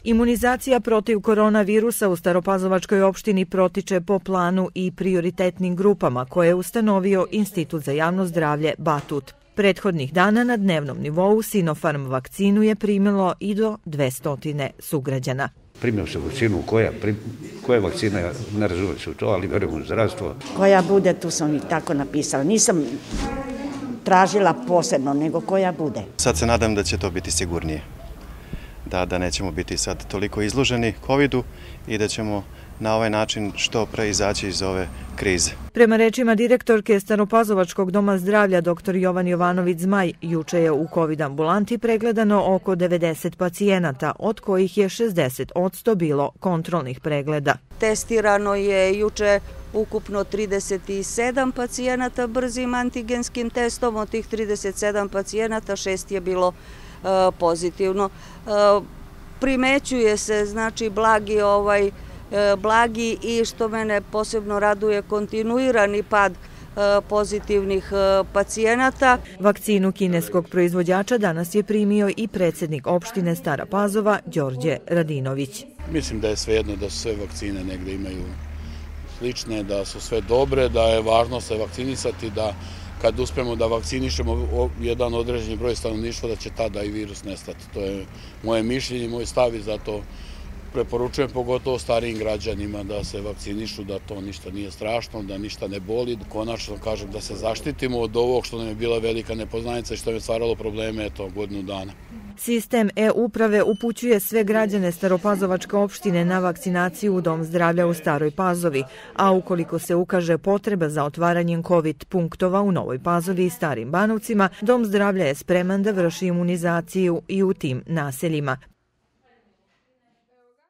Imunizacija protiv koronavirusa u Staropazovačkoj opštini protiče po planu i prioritetnim grupama koje je ustanovio Institut za javno zdravlje Batut. Prethodnih dana na dnevnom nivou Sinopharm vakcinu je primilo i do 200 sugrađana. Primio se vakcinu, koja vakcina, ja ne razumijem se u to, ali verujem u zdravstvo. Koja bude, tu sam i tako napisala. Nisam tražila posebno, nego koja bude. Sad se nadam da će to biti sigurnije. Da nećemo biti sad toliko izloženi COVID-u i da ćemo na ovaj način što pre izaći iz ove krize. Prema rečima direktorke Staropazovačkog doma zdravlja dr. Jovan Jovanović Zmaj, juče je u COVID ambulanti pregledano oko 90 pacijenata, od kojih je 60% bilo kontrolnih pregleda. Testirano je juče ukupno 37 pacijenata brzim antigenskim testom, od tih 37 pacijenata 6 je bilo pozitivno. Primećuje se znači blagi i što mene posebno raduje kontinuirani pad pozitivnih pacijenata. Vakcinu kineskog proizvođača danas je primio i predsjednik opštine Stara Pazova Đorđe Radinović. Mislim da je svejedno da su sve vakcine negde imaju slične, da su sve dobre, da je važno se vakcinisati, da kad uspemo da vakcinišemo jedan određeni broj stanovništva da će tada i virus nestati. To je moje mišljenje, moj stav i zato preporučujem pogotovo starijim građanima da se vakcinišu, da to ništa nije strašno, da ništa ne boli. Konačno kažem da se zaštitimo od ovog što nam je bila velika nepoznanica i što nam je stvaralo probleme godinu dana. Sistem e-uprave upućuje sve građane Staropazovačke opštine na vakcinaciju u Dom zdravlja u Staroj Pazovi, a ukoliko se ukaže potreba za otvaranjem COVID punktova u Novoj Pazovi i Starim Banovcima, Dom zdravlja je spreman da vrši imunizaciju i u tim naseljima.